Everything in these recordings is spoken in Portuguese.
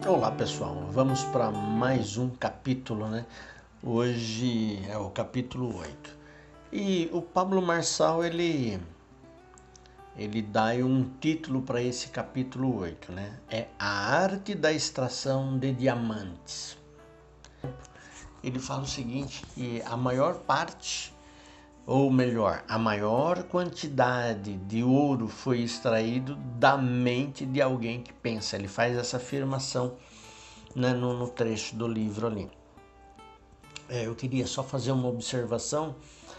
Olá pessoal, vamos para mais um capítulo, né? Hoje é o capítulo 8. E o Pablo Marçal, ele dá um título para esse capítulo 8, né? É a arte da extração de diamantes. Ele fala o seguinte, que a maior parte, ou melhor, a maior quantidade de ouro foi extraído da mente de alguém que pensa. Ele faz essa afirmação, né, no trecho do livro ali. Eu queria só fazer uma observação,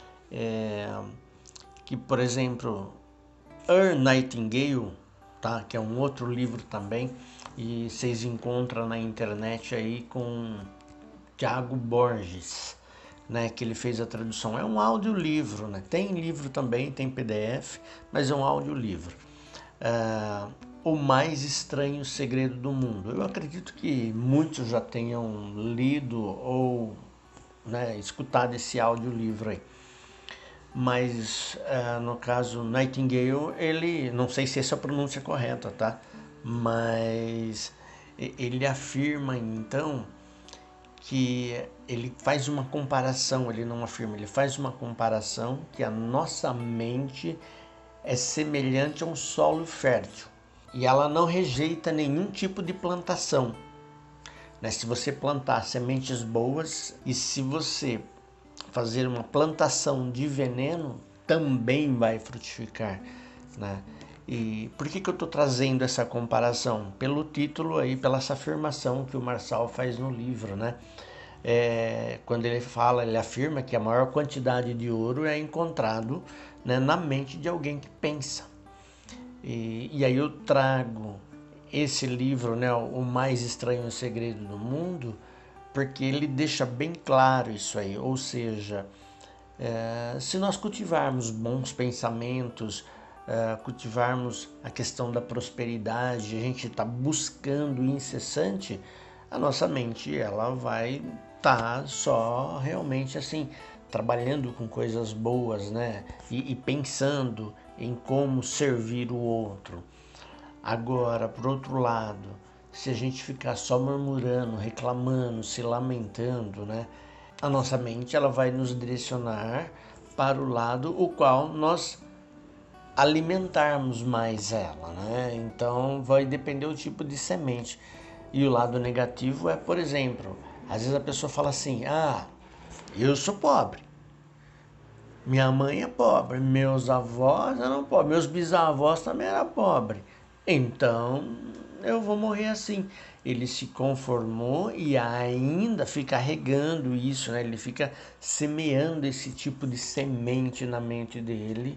que, por exemplo, Nightingale, tá, que é um outro livro também, e vocês encontram na internet aí com Tiago Borges, né, que ele fez a tradução. É um audiolivro, né? Tem livro também, tem PDF, mas é um audiolivro. O mais estranho segredo do mundo. Eu acredito que muitos já tenham lido ou, né, escutado esse audiolivro aí. Mas no caso Nightingale, ele, não sei se essa é a pronúncia correta, tá? Mas ele afirma então que ele faz uma comparação, ele não afirma, ele faz uma comparação que a nossa mente é semelhante a um solo fértil e ela não rejeita nenhum tipo de plantação, né? Se você plantar sementes boas e se você fazer uma plantação de veneno, também vai frutificar, né? E por que eu estou trazendo essa comparação? Pelo título aí, pela essa afirmação que o Marçal faz no livro, né? Quando ele afirma que a maior quantidade de ouro é encontrado, né, na mente de alguém que pensa. E aí eu trago esse livro, né, O Mais Estranho Segredo do Mundo, porque ele deixa bem claro isso aí, ou seja, se nós cultivarmos bons pensamentos, cultivarmos a questão da prosperidade, a gente está buscando incessante, a nossa mente ela vai estar só realmente assim, trabalhando com coisas boas, né? E pensando em como servir o outro. Agora, por outro lado, se a gente ficar só murmurando, reclamando, se lamentando, né? A nossa mente ela vai nos direcionar para o lado o qual nós alimentarmos mais ela, né? Então vai depender do tipo de semente. E o lado negativo é, por exemplo, às vezes a pessoa fala assim: ah, eu sou pobre, minha mãe é pobre, meus avós eram pobres, meus bisavós também eram pobres, então eu vou morrer assim. Ele se conformou e ainda fica regando isso, né? Ele fica semeando esse tipo de semente na mente dele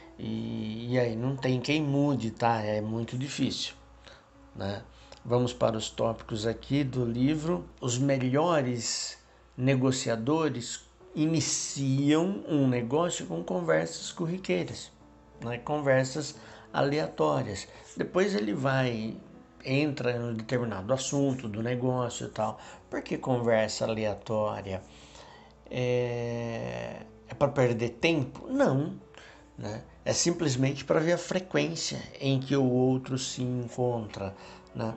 e aí não tem quem mude, tá? É muito difícil, né? Vamos para os tópicos aqui do livro. Os melhores negociadores iniciam um negócio com conversas corriqueiras, né? Conversas aleatórias. Depois ele entra em um determinado assunto do negócio e tal. Por que conversa aleatória? É para perder tempo? Não, né? É simplesmente para ver a frequência em que o outro se encontra, né?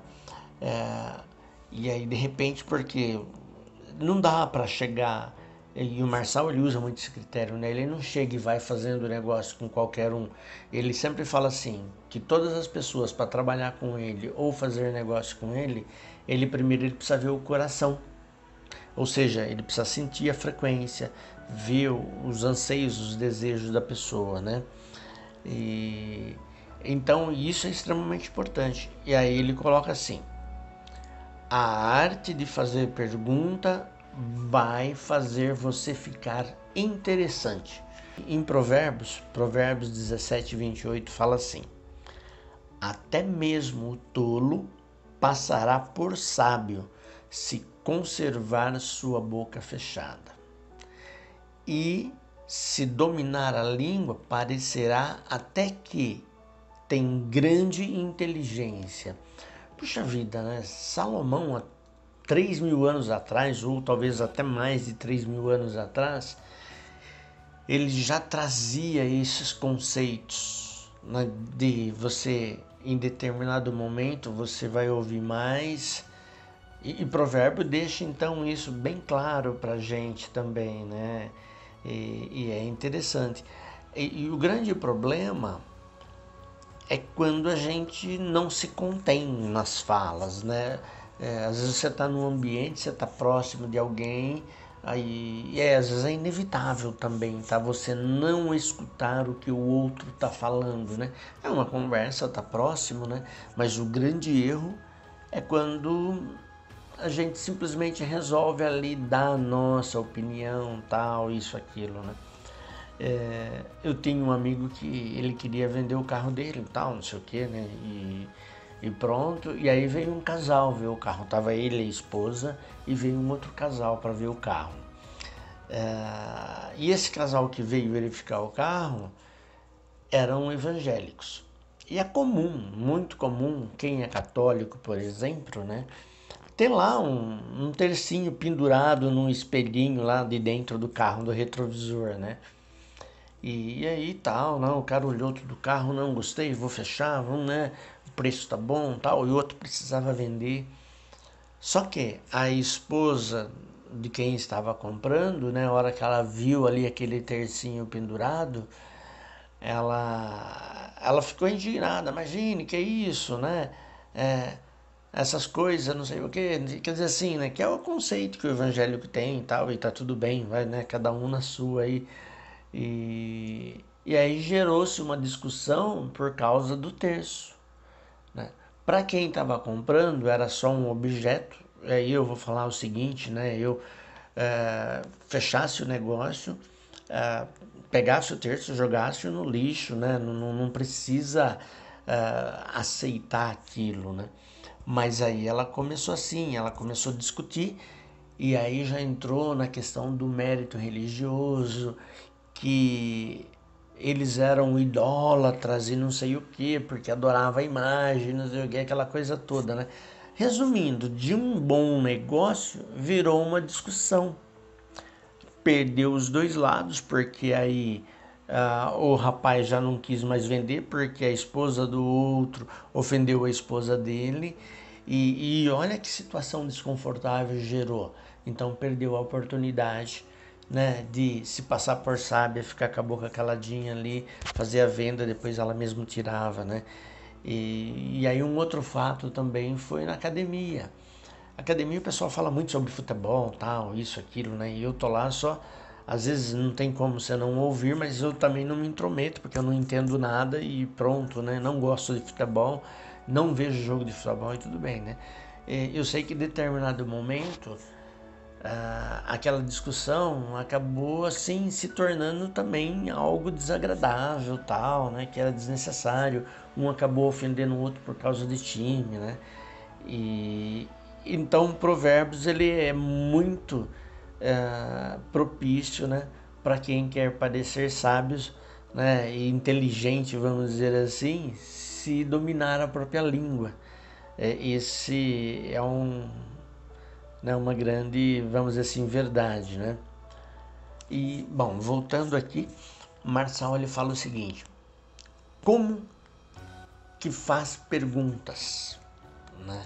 E aí de repente, porque não dá para chegar, e o Marçal ele usa muito esse critério, né? Ele não chega e vai fazendo negócio com qualquer um. Ele sempre fala assim, que todas as pessoas para trabalhar com ele ou fazer negócio com ele, primeiro ele precisa ver o coração. Ou seja, ele precisa sentir a frequência, ver os anseios, os desejos da pessoa, né? E então isso é extremamente importante. E aí ele coloca assim: a arte de fazer pergunta vai fazer você ficar interessante. Em Provérbios 17:28 fala assim: até mesmo o tolo passará por sábio se conservar sua boca fechada. E se dominar a língua, parecerá até que tem grande inteligência. Puxa vida, né? Salomão, há 3.000 anos atrás, ou talvez até mais de 3.000 anos atrás, ele já trazia esses conceitos, né? De você, em determinado momento, você vai ouvir mais E Provérbio deixa então isso bem claro para a gente também, né? E é interessante. E o grande problema é quando a gente não se contém nas falas, né? Às vezes você está num ambiente, você está próximo de alguém, aí às vezes é inevitável também, tá? Você não escutar o que o outro está falando, né? É uma conversa, está próximo, né? Mas o grande erro é quando a gente simplesmente resolve ali dar a nossa opinião, tal, isso, aquilo, né? Eu tenho um amigo que ele queria vender o carro dele, tal, não sei o que, né? E pronto. E aí veio um casal ver o carro. Tava ele e a esposa e veio um outro casal para ver o carro. E esse casal que veio verificar o carro eram evangélicos. E é comum, muito comum, quem é católico, por exemplo, né? Ter lá um tercinho pendurado num espelhinho lá de dentro do carro, do retrovisor, né? E aí tal, não, o cara olhou tudo do carro, não gostei, vou fechar, vamos, né? O preço tá bom, tal, e o outro precisava vender. Só que a esposa de quem estava comprando, né, a hora que ela viu ali aquele tercinho pendurado, ela ficou indignada. Imagine, que é isso, né? É, essas coisas, não sei o que, quer dizer assim, né? Que é o conceito que o evangélico tem e tal, e tá tudo bem, vai, né? Cada um na sua aí. E aí gerou-se uma discussão por causa do terço, né? Para quem estava comprando era só um objeto. Aí eu vou falar o seguinte, né? Eu fechasse o negócio, é, pegasse o terço, jogasse no lixo, né? Não precisa aceitar aquilo, né? Mas aí ela começou assim, ela começou a discutir e aí já entrou na questão do mérito religioso, que eles eram idólatras e não sei o que, porque adorava a imagem, não sei o que, aquela coisa toda, né? Resumindo, de um bom negócio virou uma discussão. Perdeu os dois lados, porque aí o rapaz já não quis mais vender, porque a esposa do outro ofendeu a esposa dele. E olha que situação desconfortável gerou. Então perdeu a oportunidade, né, de se passar por sábia, ficar com a boca caladinha ali, fazer a venda, depois ela mesma tirava, né? E aí um outro fato também foi na academia. Academia o pessoal fala muito sobre futebol, tal, isso, aquilo, né? E eu tô lá só, às vezes não tem como você não ouvir, mas eu também não me intrometo, porque eu não entendo nada e pronto, né? Não gosto de futebol, não vejo jogo de futebol e tudo bem, né? Eu sei que em determinado momento aquela discussão acabou assim se tornando também algo desagradável, tal, né? Que era desnecessário. Um acabou ofendendo o outro por causa de time, né? E então Provérbios ele é muito propício, né, para quem quer parecer sábios, né, e inteligente, vamos dizer assim, se dominar a própria língua. Esse é né, uma grande, vamos dizer assim, verdade, né? E bom, voltando aqui, Marçal ele fala o seguinte: como que faz perguntas, né?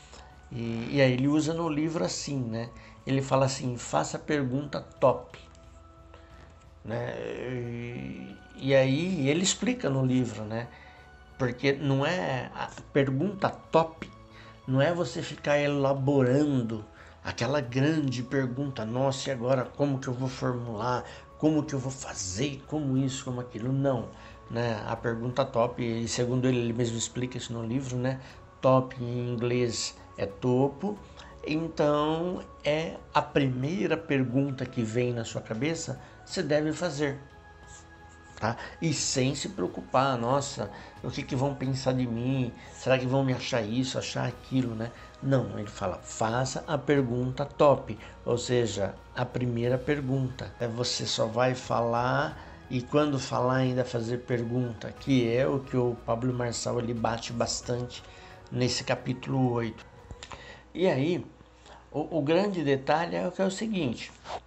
E aí ele usa no livro assim, né? Ele fala assim, faça pergunta top, né? E aí ele explica no livro, né? Porque não é a pergunta top, não é você ficar elaborando aquela grande pergunta, nossa, e agora como que eu vou formular, como que eu vou fazer, como isso, como aquilo, não, né? A pergunta top, e segundo ele mesmo explica isso no livro, né? Top em inglês é topo, então é a primeira pergunta que vem na sua cabeça, você deve fazer. Tá? E sem se preocupar, nossa, o que vão pensar de mim? Será que vão me achar isso, achar aquilo, né? Não, ele fala, faça a pergunta top, ou seja, a primeira pergunta. Você só vai falar e quando falar ainda fazer pergunta, que é o que o Pablo Marçal ele bate bastante nesse capítulo 8. E aí, o grande detalhe é o seguinte,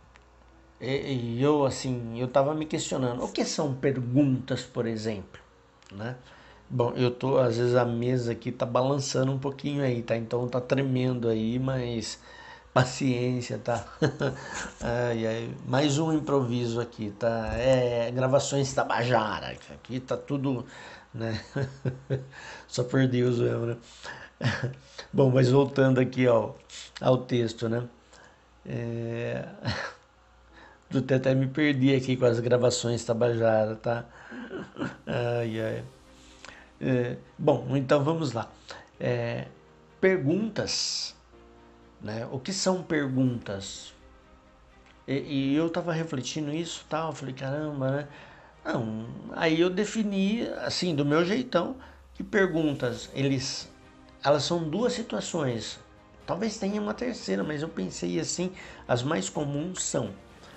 e eu assim, eu estava me questionando, o que são perguntas, por exemplo, né? Bom, às vezes a mesa aqui tá balançando um pouquinho aí, tá? Então tá tremendo aí, mas paciência, tá? Ai, ai. Mais um improviso aqui, tá? Gravações Tabajara, aqui tá tudo, né? Só por Deus mesmo, né? Bom, mas voltando aqui ao texto, né? É... Até me perdi aqui com as gravações Tabajara, tá? Ai, ai. Bom, então vamos lá. É, perguntas, né? O que são perguntas? E eu tava refletindo isso, tal, falei, caramba, né? Não, aí eu defini, assim, do meu jeitão, que perguntas, elas são duas situações. Talvez tenha uma terceira, mas eu pensei assim, as mais comuns são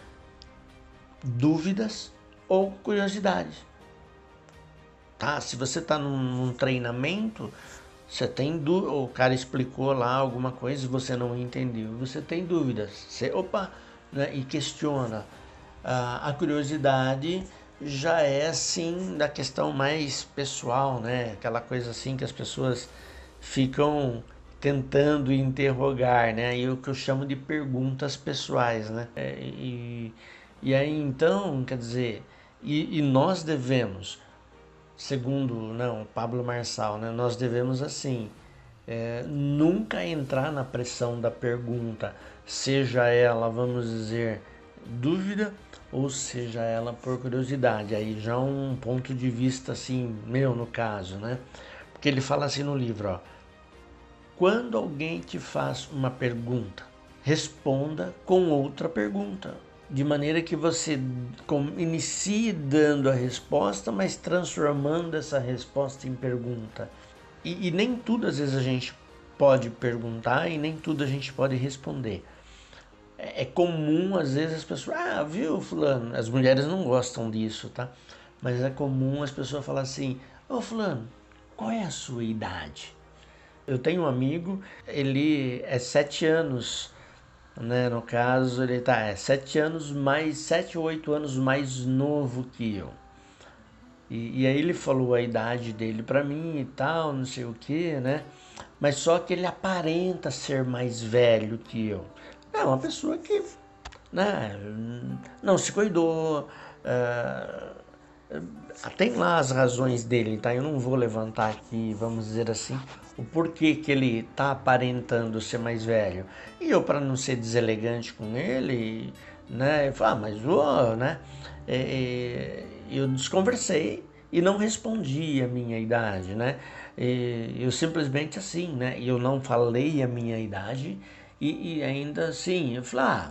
dúvidas ou curiosidade. Tá? Se você está num treinamento, você tem dúvida, o cara explicou lá alguma coisa e você não entendeu, você tem dúvidas, né, e questiona. A curiosidade já é assim da questão mais pessoal, né? Aquela coisa assim que as pessoas ficam tentando interrogar, né? E o que eu chamo de perguntas pessoais, né? E aí então, quer dizer, e nós devemos, segundo não, Pablo Marçal, né, nós devemos assim, nunca entrar na pressão da pergunta, seja ela, vamos dizer, dúvida ou seja ela por curiosidade. Aí já um ponto de vista assim, meu no caso, né? Porque ele fala assim no livro, ó, quando alguém te faz uma pergunta, responda com outra pergunta, de maneira que você inicie dando a resposta, mas transformando essa resposta em pergunta. E nem tudo às vezes a gente pode perguntar e nem tudo a gente pode responder. É comum às vezes as pessoas, viu, fulano, as mulheres não gostam disso, tá? Mas é comum as pessoas falar assim, ô fulano, qual é a sua idade? Eu tenho um amigo, ele é 7 anos, né? No caso, ele tá 7 anos mais, 7 ou 8 anos mais novo que eu. E aí ele falou a idade dele pra mim e tal, não sei o que, né? Mas só que ele aparenta ser mais velho que eu. É uma pessoa que, né, não se cuidou, tem lá as razões dele, tá? Eu não vou levantar aqui, vamos dizer assim, o porquê que ele tá aparentando ser mais velho. E eu, para não ser deselegante com ele, né, eu falo, mas né, eu desconversei e não respondi a minha idade, né? Eu simplesmente assim, né, eu não falei a minha idade e ainda assim, eu falei,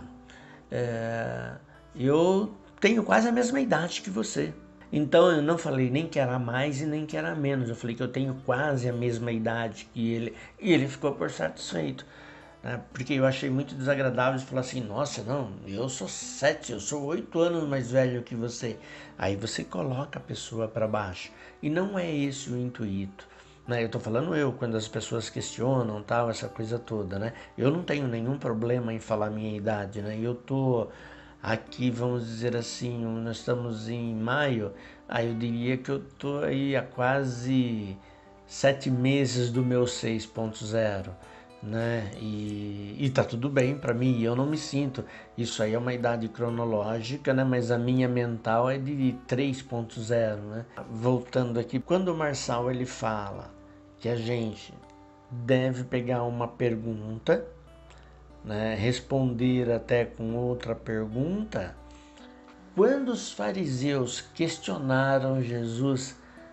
eu tenho quase a mesma idade que você. Então eu não falei nem que era mais e nem que era menos. Eu falei que eu tenho quase a mesma idade que ele. E ele ficou por satisfeito. Né? Porque eu achei muito desagradável falar assim, nossa, não, eu sou 7, eu sou 8 anos mais velho que você. Aí você coloca a pessoa para baixo. E não é esse o intuito. Né? Eu tô falando quando as pessoas questionam, tal, essa coisa toda, né? Eu não tenho nenhum problema em falar minha idade, né? Eu tô aqui, vamos dizer assim, nós estamos em maio, aí eu diria que eu tô aí há quase 7 meses do meu 6.0, né? E tá tudo bem para mim, eu não me sinto. Isso aí é uma idade cronológica, né? Mas a minha mental é de 3.0, né? Voltando aqui, quando o Marçal ele fala que a gente deve pegar uma pergunta, né, responder até com outra pergunta, quando os fariseus questionaram Jesus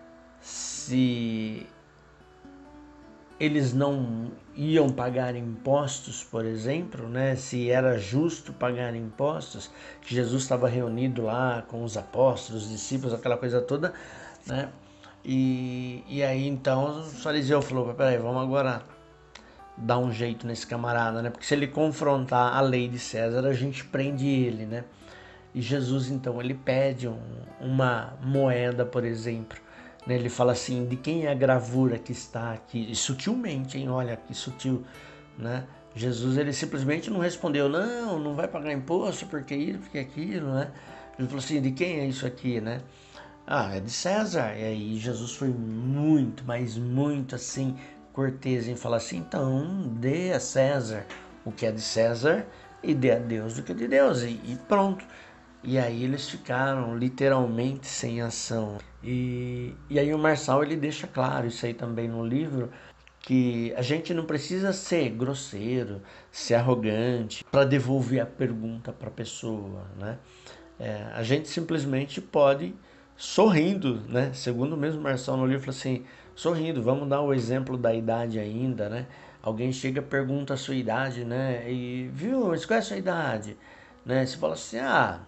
se eles não iam pagar impostos, por exemplo, né, se era justo pagar impostos, que Jesus estava reunido lá com os apóstolos, os discípulos, aquela coisa toda, né? E aí então os fariseus falaram, peraí, vamos agora dar um jeito nesse camarada, né? Porque se ele confrontar a lei de César, a gente prende ele, né? E Jesus, então, ele pede uma moeda, por exemplo. Né? Ele fala assim, de quem é a gravura que está aqui? E sutilmente, hein? Olha, que sutil, né? Jesus, ele simplesmente não respondeu, não, não vai pagar imposto, porque isso, porque aquilo, né? Ele falou assim, de quem é isso aqui, né? Ah, é de César. E aí Jesus foi muito, mas muito assim, cortês em falar assim, então dê a César o que é de César e dê a Deus o que é de Deus. E pronto. E aí eles ficaram literalmente sem ação. E aí o Marçal ele deixa claro isso aí também no livro, que a gente não precisa ser grosseiro, ser arrogante para devolver a pergunta para a pessoa, né? A gente simplesmente pode sorrindo, né? Segundo o mesmo Marçal no livro, fala assim, sorrindo, vamos dar o exemplo da idade ainda, né? Alguém chega e pergunta a sua idade, né? E, viu, mas qual é a sua idade? Né? Você fala assim,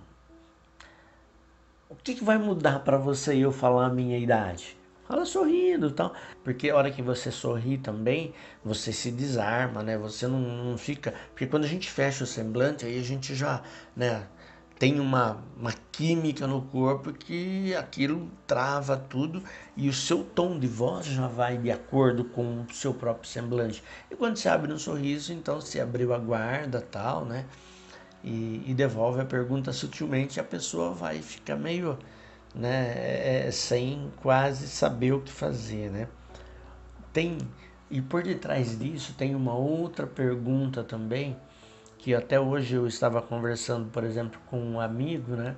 o que vai mudar para você eu falar a minha idade? Fala sorrindo e tal. Porque a hora que você sorri também, você se desarma, né? Você não fica... Porque quando a gente fecha o semblante, aí a gente já, né, tem uma química no corpo que aquilo trava tudo e o seu tom de voz já vai de acordo com o seu próprio semblante. E quando você abre um sorriso, então você abriu a guarda tal, né? E devolve a pergunta sutilmente, a pessoa vai ficar meio, né, sem quase saber o que fazer, né? Tem, e por detrás disso tem uma outra pergunta também, que até hoje eu estava conversando, por exemplo, com um amigo, né?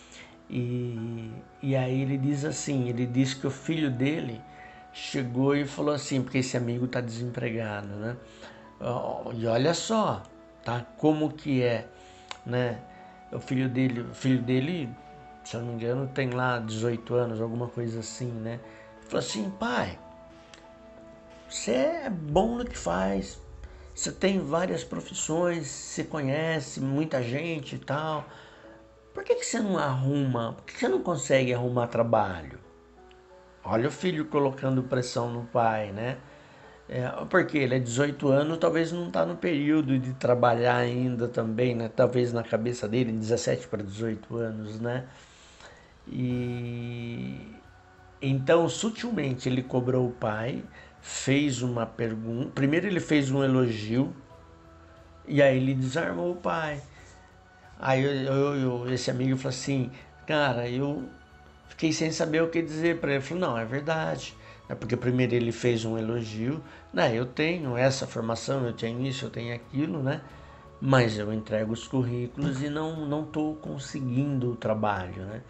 E aí ele diz assim, ele diz que o filho dele chegou e falou assim, porque esse amigo está desempregado, né? E olha só, tá? Como que é, né? O filho dele, se eu não me engano, tem lá 18 anos, alguma coisa assim, né? Ele falou assim, pai, você é bom no que faz, você tem várias profissões, você conhece muita gente e tal. Por que você não arruma? Por que você não consegue arrumar trabalho? Olha o filho colocando pressão no pai, né? Porque ele é 18 anos, talvez não está no período de trabalhar ainda também, né? Talvez na cabeça dele, 17 para 18 anos, né? E então, sutilmente, ele cobrou o pai, fez uma pergunta. Primeiro, ele fez um elogio, e aí ele desarmou o pai. Aí esse amigo falou assim: cara, eu fiquei sem saber o que dizer para ele. Ele falou: não, é verdade. É porque primeiro ele fez um elogio, né? Eu tenho essa formação, eu tenho isso, eu tenho aquilo, né? Mas eu entrego os currículos e não estou conseguindo o trabalho, né?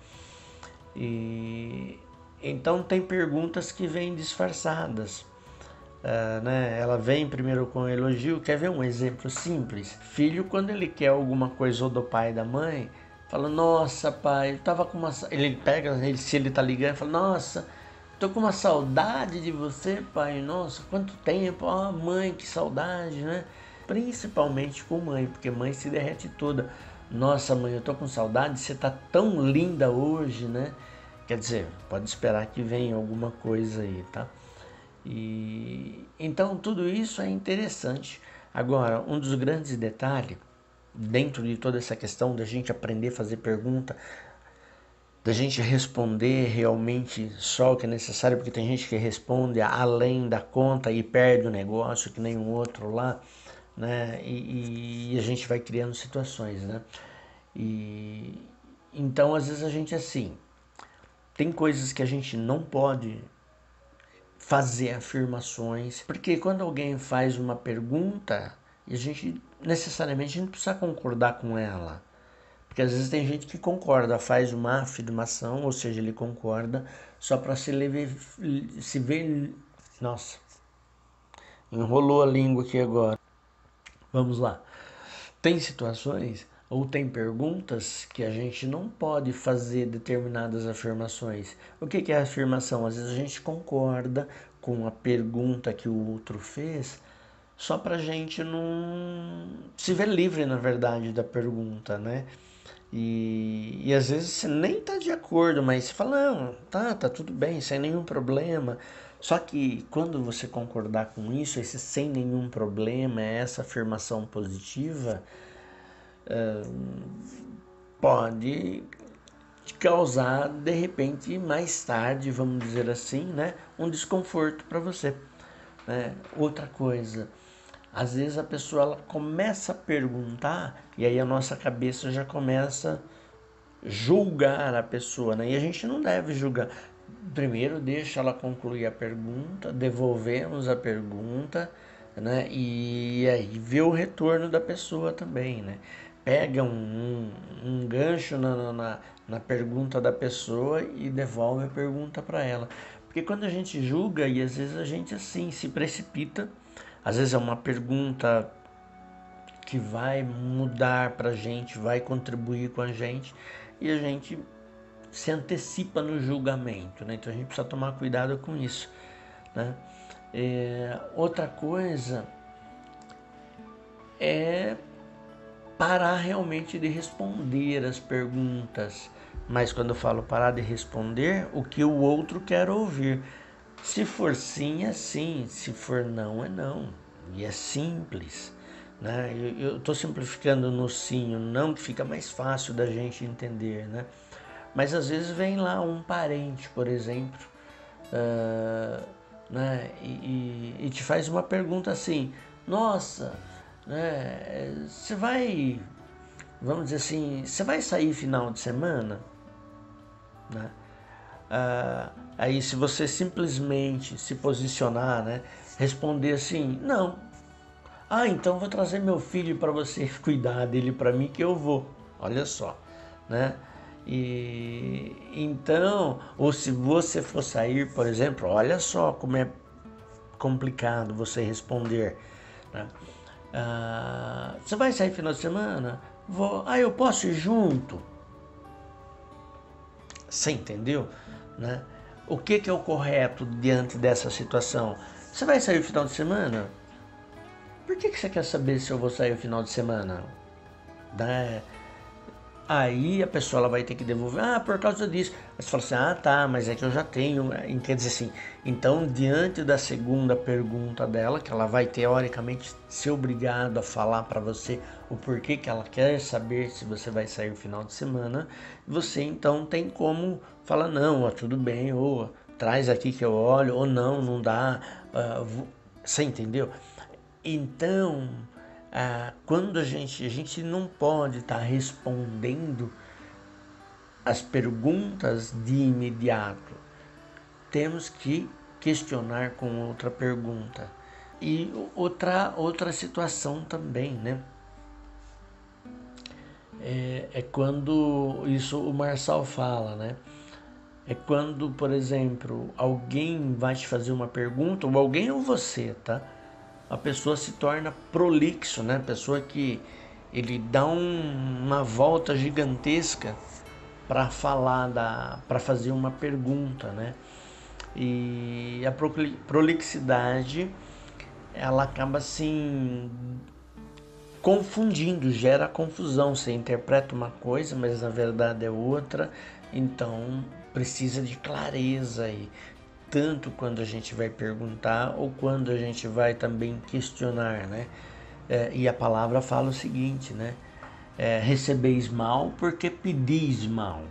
E então tem perguntas que vêm disfarçadas. Né? Ela vem primeiro com um elogio. Quer ver um exemplo simples? Filho, quando ele quer alguma coisa ou do pai e da mãe, fala: nossa, pai, eu tava com uma. Ele pega, se ele tá ligando, fala: nossa, tô com uma saudade de você, pai. Nossa, quanto tempo. Ah, mãe, que saudade, né? Principalmente com mãe, porque mãe se derrete toda. Nossa, mãe, eu tô com saudade, você tá tão linda hoje, né? Quer dizer, pode esperar que venha alguma coisa aí, tá? E então tudo isso é interessante. Agora, um dos grandes detalhes dentro de toda essa questão da gente aprender a fazer pergunta, da gente responder realmente só o que é necessário, porque tem gente que responde além da conta e perde o negócio, que nem um outro lá, né? E a gente vai criando situações, né? E então às vezes a gente assim, tem coisas que a gente não pode fazer afirmações, porque quando alguém faz uma pergunta, e a gente necessariamente a gente precisa concordar com ela, porque às vezes tem gente que concorda, faz uma afirmação, ou seja, ele concorda só para se ver, nossa, enrolou a língua aqui agora. Vamos lá. Tem situações ou tem perguntas que a gente não pode fazer determinadas afirmações. O que é a afirmação? Às vezes a gente concorda com a pergunta que o outro fez, só para a gente não se ver livre, na verdade, da pergunta, né? E às vezes você nem tá de acordo, mas você fala, não, tá tudo bem, sem nenhum problema. Só que quando você concordar com isso, esse sem nenhum problema, essa afirmação positiva, pode causar, de repente, mais tarde, vamos dizer assim, né, um desconforto para você. Né? Outra coisa, às vezes a pessoa ela começa a perguntar e aí a nossa cabeça já começa julgar a pessoa, né? E a gente não deve julgar. Primeiro deixa ela concluir a pergunta, devolvemos a pergunta, né? E aí vê o retorno da pessoa também, né? Pega um gancho na pergunta da pessoa e devolve a pergunta para ela. Porque quando a gente julga, e às vezes a gente assim se precipita, às vezes é uma pergunta que vai mudar para a gente, vai contribuir com a gente, e a gente se antecipa no julgamento, né? Então a gente precisa tomar cuidado com isso, né? Outra coisa é parar realmente de responder as perguntas, mas quando eu falo parar de responder, o que o outro quer ouvir. Se for sim, é sim, se for não, é não, e é simples, né? Eu estou simplificando no sim, o não, que fica mais fácil da gente entender, né? Mas às vezes vem lá um parente, por exemplo, né, e te faz uma pergunta assim: nossa, né, você vai, vamos dizer assim, você vai sair final de semana? Né? Aí se você simplesmente se posicionar, né, responder assim: não. Ah, então vou trazer meu filho para você cuidar dele para mim que eu vou. Olha só, né? E então, ou se você for sair, por exemplo, olha só como é complicado você responder, né? Você vai sair final de semana? Vou. Ah, eu posso ir junto? Você entendeu, né? O que é o correto diante dessa situação? Você vai sair final de semana? Por que você quer saber se eu vou sair no final de semana? Né? Aí a pessoa ela vai ter que devolver, por causa disso. Aí você fala assim, tá, mas é que eu já tenho. Quer dizer assim, então diante da segunda pergunta dela, que ela vai teoricamente ser obrigada a falar para você o porquê que ela quer saber se você vai sair no final de semana, você então tem como falar, não, tudo bem, ou traz aqui que eu olho, ou não, não dá. Você entendeu? Então, quando a gente não pode estar respondendo as perguntas de imediato, temos que questionar com outra pergunta. E outra situação também, né? É quando, isso o Marçal fala, né? É quando, por exemplo, alguém vai te fazer uma pergunta, ou alguém ou você, tá? A pessoa se torna prolixo, né? A pessoa que ele dá uma volta gigantesca para para fazer uma pergunta, né? E a prolixidade ela acaba assim confundindo, gera confusão. Você interpreta uma coisa, mas na verdade é outra. Então precisa de clareza aí, tanto quando a gente vai perguntar ou quando a gente vai também questionar, né? E a palavra fala o seguinte, né? Recebeis mal porque pedis mal.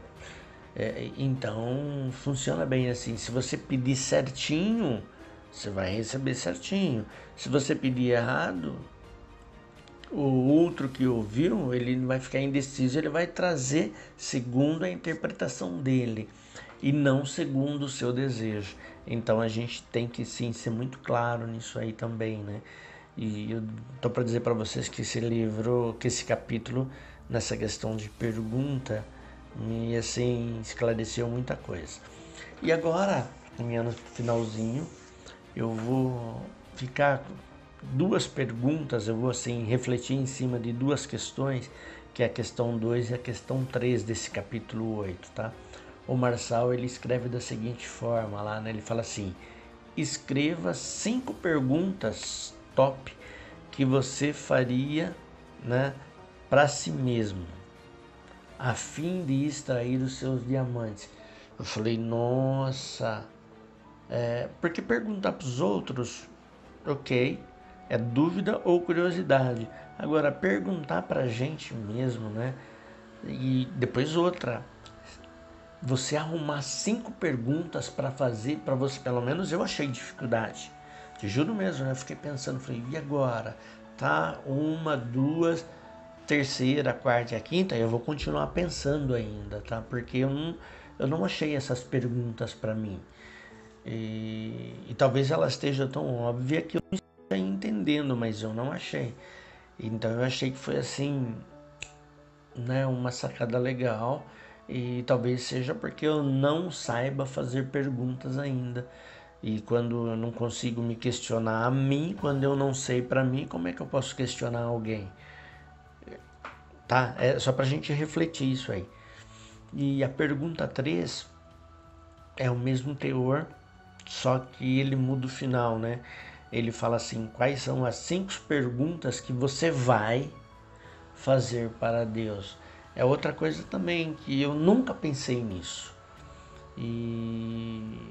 Então funciona bem assim. Se você pedir certinho, você vai receber certinho. Se você pedir errado, o outro que ouviu, ele vai ficar indeciso, ele vai trazer segundo a interpretação dele e não segundo o seu desejo. Então a gente tem que sim ser muito claro nisso aí também, né? E eu tô para dizer para vocês que esse livro, que esse capítulo nessa questão de pergunta me assim esclareceu muita coisa. E agora, no finalzinho, eu vou ficar duas perguntas, eu vou assim refletir em cima de duas questões, que é a questão 2 e a questão 3 desse capítulo 8, tá? O Marçal, ele escreve da seguinte forma lá, né? Ele fala assim: escreva 5 perguntas top que você faria, né, para si mesmo, a fim de extrair os seus diamantes. Eu falei, nossa, porque perguntar para os outros, ok, é dúvida ou curiosidade. Agora, perguntar para a gente mesmo, né? E depois outra, você arrumar 5 perguntas para fazer para você, pelo menos eu achei dificuldade. Te juro mesmo, né? Eu fiquei pensando, falei, e agora? Tá, uma, duas. terceira, a quarta e a quinta, eu vou continuar pensando ainda, tá? Porque eu não achei essas perguntas para mim. E talvez ela esteja tão óbvia que eu não esteja entendendo, mas eu não achei. Então eu achei que foi assim, né, uma sacada legal. E talvez seja porque eu não saiba fazer perguntas ainda. E quando eu não consigo me questionar a mim, quando eu não sei para mim, como é que eu posso questionar alguém? Tá? É só pra gente refletir isso aí. E a pergunta 3 é o mesmo teor, só que ele muda o final, né? Ele fala assim: quais são as 5 perguntas que você vai fazer para Deus? É outra coisa também que eu nunca pensei nisso. E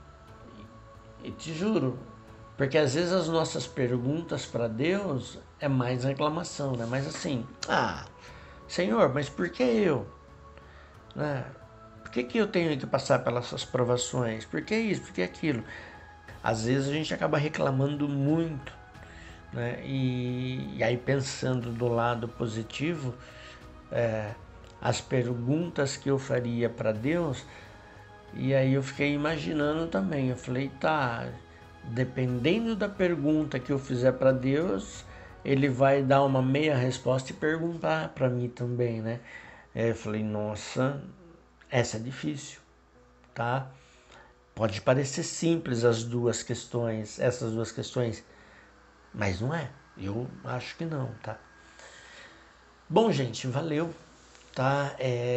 te juro, porque às vezes as nossas perguntas para Deus é mais reclamação, né? Mas assim, Senhor, mas por que eu? Né? Por que eu tenho que passar pelas provações? Por que isso? Por que aquilo? Às vezes a gente acaba reclamando muito, né? E aí pensando do lado positivo, as perguntas que eu faria para Deus, e aí eu fiquei imaginando também. Eu falei, tá, dependendo da pergunta que eu fizer para Deus, ele vai dar uma meia resposta e perguntar para mim também, né? Aí eu falei, nossa, essa é difícil, tá? Pode parecer simples essas duas questões, mas não é. Eu acho que não, tá? Bom, gente, valeu, tá?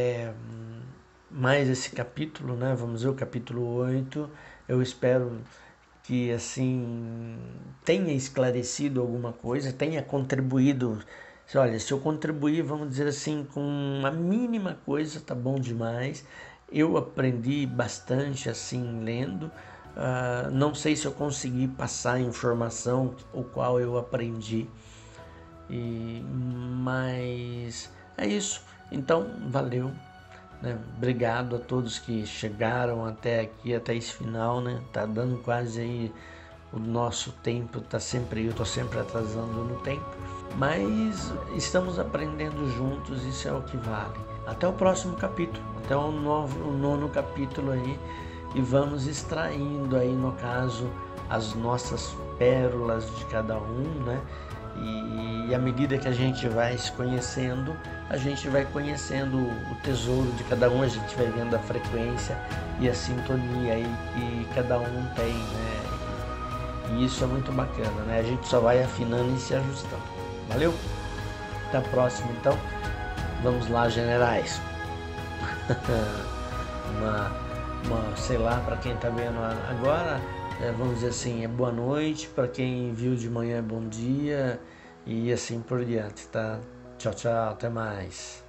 Mais esse capítulo, né? Vamos ver o capítulo 8. Eu espero que, assim, tenha esclarecido alguma coisa, tenha contribuído. Olha, se eu contribuir, vamos dizer assim, com uma mínima coisa, tá bom demais. Eu aprendi bastante, assim, lendo. Não sei se eu consegui passar a informação o qual eu aprendi, mas é isso. Então, valeu, né? Obrigado a todos que chegaram até aqui, até esse final, né? Tá dando quase aí o nosso tempo, eu tô sempre atrasando no tempo, mas estamos aprendendo juntos, isso é o que vale. Até o próximo capítulo, até o nono capítulo aí, e vamos extraindo aí, no caso, as nossas pérolas de cada um, né? E à medida que a gente vai se conhecendo, a gente vai conhecendo o tesouro de cada um, a gente vai vendo a frequência e a sintonia aí que cada um tem, né? E isso é muito bacana, né? A gente só vai afinando e se ajustando. Valeu? Até a próxima, então. Vamos lá, generais. Sei lá, para quem tá vendo agora, vamos dizer assim, é boa noite. Para quem viu de manhã, é bom dia. E assim por diante, tá? Tchau, tchau, até mais.